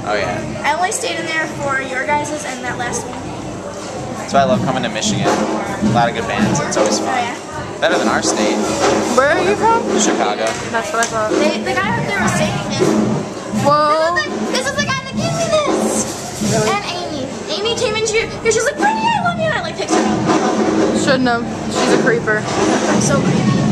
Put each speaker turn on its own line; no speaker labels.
Oh yeah.
I only stayed in there for your guys's and that last one.
That's why I love coming to Michigan. A lot of good bands. It's always fun.
Oh, yeah.
Better than our state.
Where are you from?
Chicago.
That's what I thought.
The guy up there was singing it.
Whoa.
This is the guy that gave me this.
Really?
And Amy. Amy came in here. She's like, Brittany, I love you. And I like picked her up.
Shouldn't have. She's a creeper.
I'm so creepy.